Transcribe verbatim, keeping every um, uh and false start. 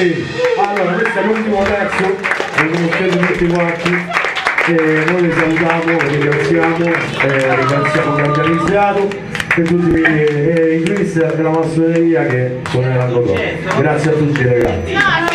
Sì. Allora, questo è l'ultimo pezzo, lo conoscete tutti quanti, e noi vi salutiamo, vi ringraziamo, eh, ringraziamo chi ha organizzato e tutti eh, i Chris della massoneria che suoneranno dopo. Grazie a tutti ragazzi.